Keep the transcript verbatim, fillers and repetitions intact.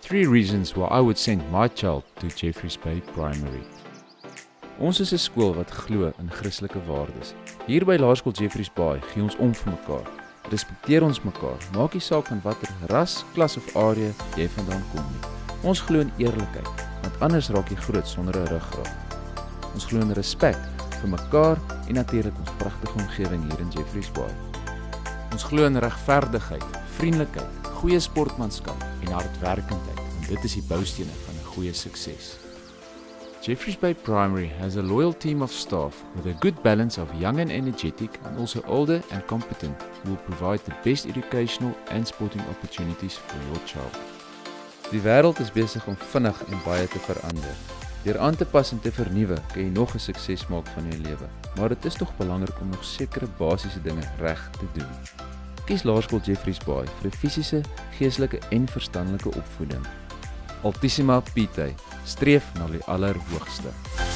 three reasons why I would send my child to Jeffreys Bay Primary. Ons is 'n skool wat glo in Christelike waardes. Hier by Laerskool Jeffreys Bay gee ons om vir mekaar. Respekteer ons mekaar, maak nie saak van watter ras, klas of area jy vandaan kom nie. Ons glo in eerlikheid, want anders raak jy groot sonder 'n ruggraat. Ons glo in respek vir mekaar en natuurlik ons pragtige omgewing hier in Jeffreys Bay. Ons glo in regverdigheid, vriendelikheid, goeie sportmanskap en hardwerkendheid, en dit is die boustene van 'n goeie sukses. Jeffreys Bay Primary has a loyal team of staff with a good balance of young and energetic and also older and competent who will provide the best educational and sporting opportunities for your child. Die wêreld is besig om vinnig en baie te verander. Deur aan te pas en te vernuwe, kan jy nog 'n sukses maak van jou lewe, maar dit is tog belangrik om nog sekere basiese dinge reg te doen. Kies Laerskool Jeffreys Bay vir 'n fisiese, geestelike en verstandelike opvoeding. Altissima Pite, streef na die allerhoogste.